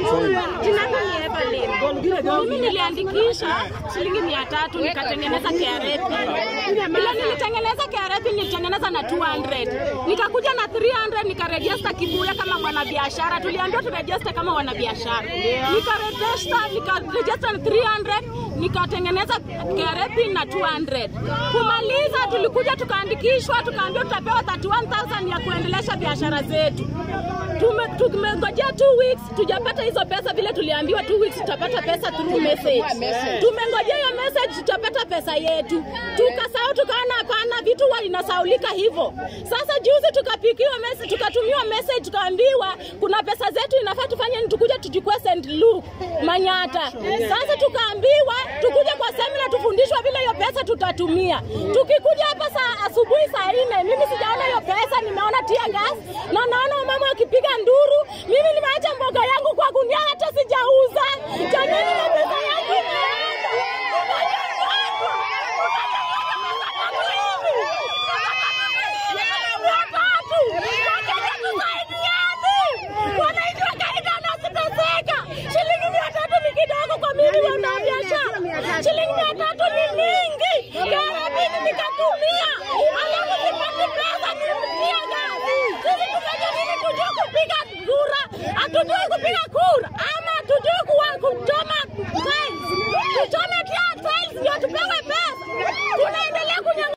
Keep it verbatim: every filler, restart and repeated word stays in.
Jina langu ni Evelyn. Mimi niliandikisha shilingi mia tatu nikatengeneza K R A P. Bila nilitengeneza K R A P nilitengeneza na two hundred. Nikakuja na three hundred nikaregister Kibuya kama mwanabiashara. Tuliambiwa turegister kama wanabiashara. Nikaregister nikaregister na three hundred nikatengeneza K R A P na two hundred. Kumaliza tulikuja tukaandikishwa tukaambiwa tutapewa thirty-one thousand ya kuendelesha biashara zetu. Tume tumengojea two weeks tujapata hizo pesa vile tuliambiwa two weeks tutapata pesa through message. Tumengojea hiyo message tutapata pesa yetu. Tukasahau tukaona hapana vitu huwa inasaulika hivyo. Sasa juzi tukapikiwa message tukatumiwa message tukaambiwa kuna pesa zetu inafaa tufanye tukuja tuchukue Saint Luke Manyata. Sasa tukaambiwa tukuja kwa seminar tufundishwa vile hiyo pesa tutatumia. Tukikuja hapa saa asubuhi saa nne mimi sijaona hiyo pesa, nimeona tear gas na naona mama akipiga nduru. Mimi nimeacha mboga yangu kwa gunia hata sijauza. Jamani na pesa yangu imeenda. Wanaijua kaida na sitazeka. Shilingi mia tatu ni kidogo kwa mimi wanabiashara. Shilingi mia tatu ni mingi. Karabini nikatumia. Alafu sipati pesa nimetia gasi. Sisi tukajaribu kujua kupiga kura. Hatujui kupiga kura.